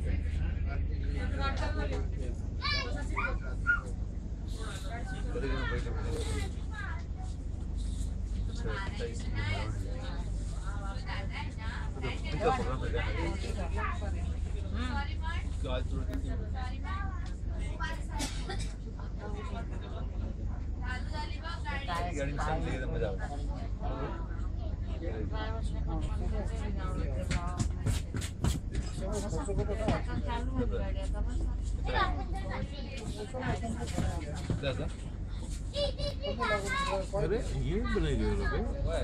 गाड़ी में सब लेके मजा आता है। अरे ये बनाई गई लोग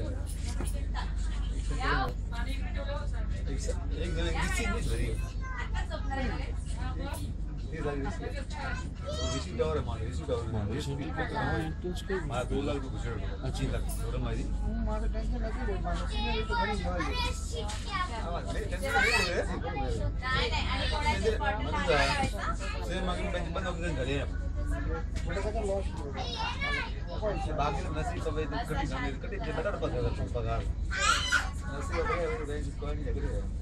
एक दिन किसी नहीं भरी ऋषि टावर है मान ऋषि टावर मान ऋषि मारा 2 लाख रुपए गुजर अच्छी लाख थोड़ा मारी मारा टेंशन लगी रे मारा सीनियर तो बड़ी भाई नहीं टेंशन नहीं ले से मगन बेंच बंद हो गए घरे बड़ा का लॉस बाकी नसीब सब कटी जे बता पगार नसीब है बेंच कोई नहीं लग रहा है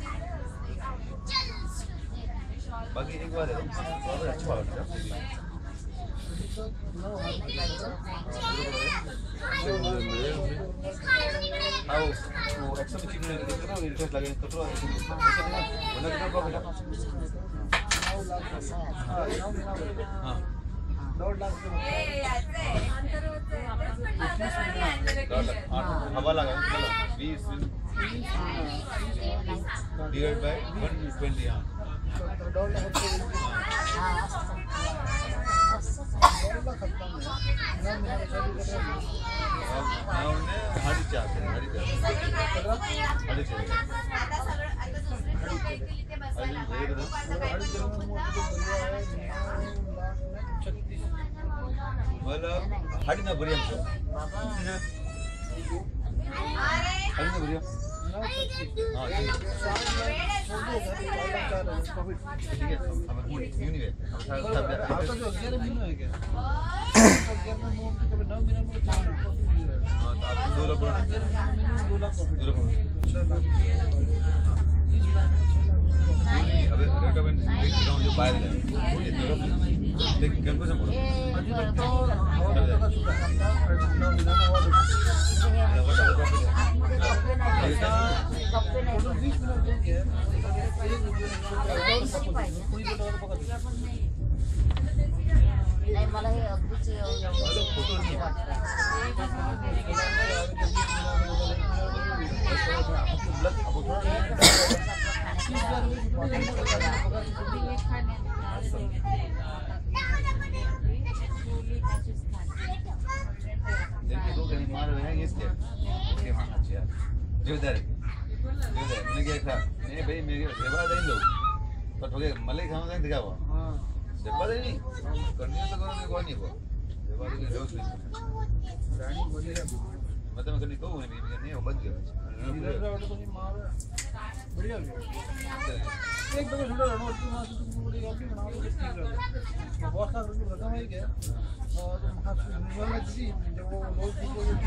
बाकी एक बार है और अच्छा बात है आओ वो एक्शन में चिकन कितना इंटरेस्ट लगे तो थोड़ा ऐसा बना के को बेटा हां 2 लाख ए हवा लगा 20 डिवाइड बाय 120 हां मतलब हाड़ी ना बढ़िया हाड़ी ना बढ़िया हाँ ठीक है अब मूड क्यों नहीं है आपका जो 11 महीने है क्या 11 महीने में कभी 9 महीने में हाँ तो आप 2 लाख 2 लाख अबे रेकमेंड देख रहा हूँ जो बाहर है देख कैंपस में बोलो अभी तक तो हवा का शुरू करता है 9 महीने में हुआ नाही मला हे अगदीच नहीं भाई मेरे सेवा दे लो पर थोड़े मले खाना दिखा वो हां सेवा दे नहीं करने तो करो कोई नहीं वो सेवा दे रोज रानी बोली है मतलब करनी तो है नहीं वो बंद गया इधर से वाले तो नहीं मार बढ़िया गया एक दफा छोटा रनो की मां से तुम बोली आप भी बना लो ठीक है बहुत सारा रुपए खत्म हो गया और हाथ में जी जब वो लोग को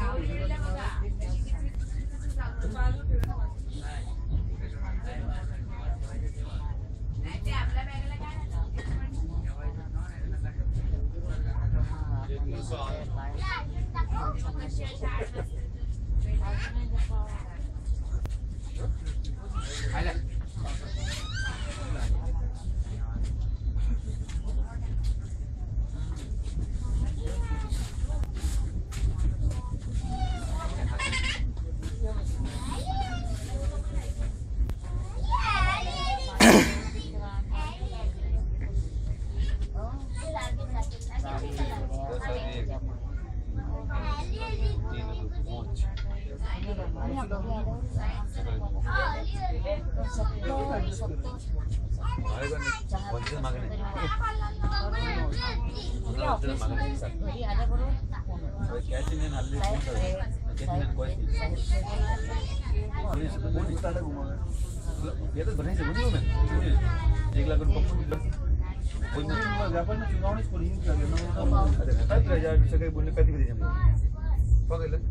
ये तो बने से बोलियो मैं 1 लाख रुपए कोई मैं व्यापार में चुनाव नहीं कोई कर लेना अरे 5000 से कहीं बोलने पैसे दे हम पागल है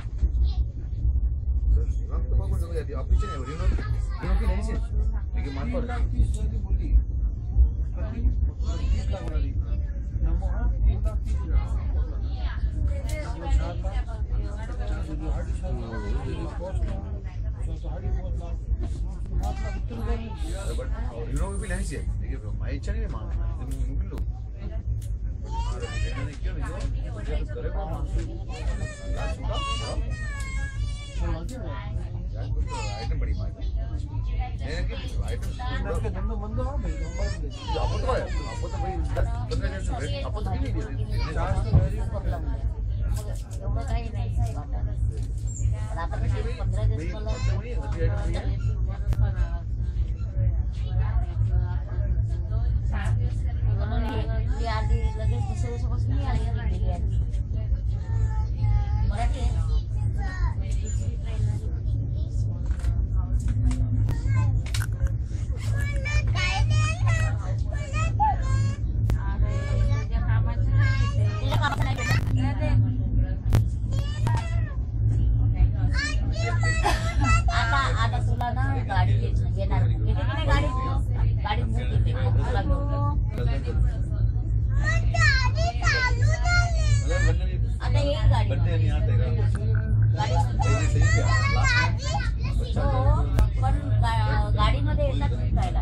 हम तो बाबू जो यार ऑफिस नहीं हो रही ना की नहीं से लेकिन मान 3,30,000 की बोली 30 लाख बना दी नमो हाँ 3,30,000 वो छाता जो हार्डी छाता जो पोस्ट तो हार्डी पोस्ट लाख 5 लाख उत्तर गए बट यूनो भी नहीं चाहिए देखिए भाई चलिए मान मम्मी लोग मैंने क्यों नहीं मुझे तो करे वो मान यार सुना आइटम बड़ी मार मैंने कि आइटम के धंधो बंद हो भाई आपको तो भाई 10-15 दिन से आपको तो नहीं दिए 400 वेरी पर एवढं काही नाही वाटत पण आता कशी 15 दिवस मला म्हणून ही आधी लगेच दुसऱ्या दिवसापासून मी आली गेली आधी मराठी आहे आता तुला ना गाडी घेणार किती नाही गाडी गाडी तुला आता हे गाडी बंदे नहीं आते गाडी हो पण गाडीमध्ये येतात खायला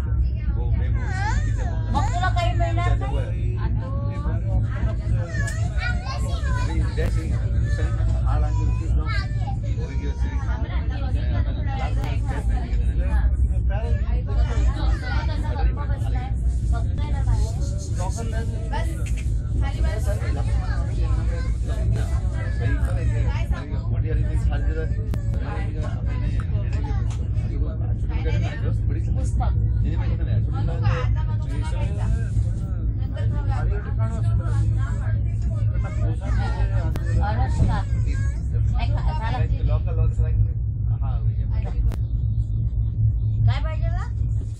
मग तुला काही मिळणार नाही काय पाहिजे का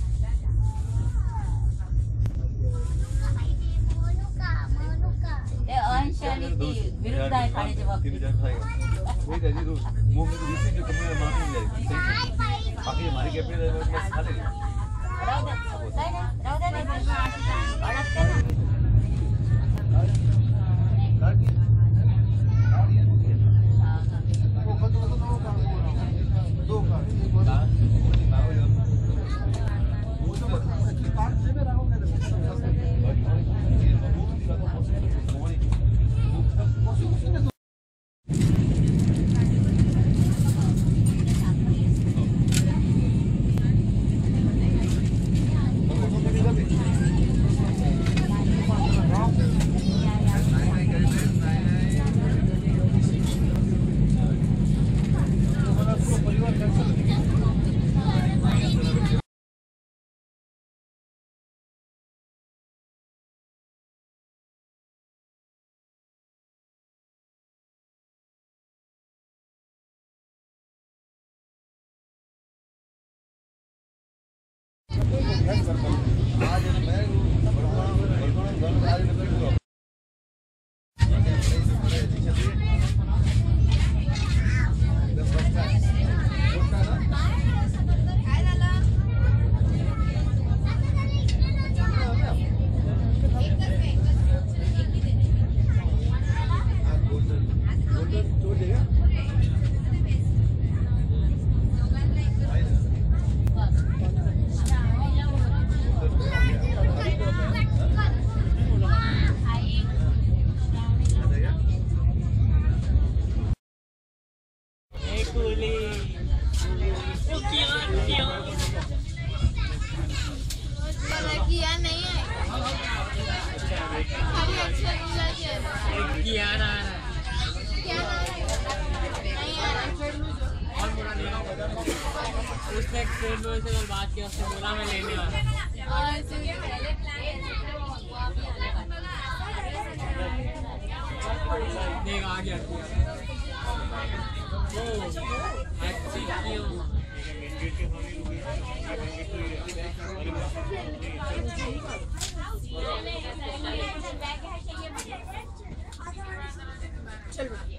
ते अंश आणि ती विरुद्ध आहे खाण्याच्या बाबतीत वही कह रही मुंह में दूसरी जो तुम्हें मार नहीं जाएगी बाकी हमारी कैपेसिटी बस खा लेगी राहू दे काय नाही राहू दे नाही अडकते आज मैं उसने एक फ्रेंड से कल बात की उसने बोला मैं लेने वाला देख आ गया चलो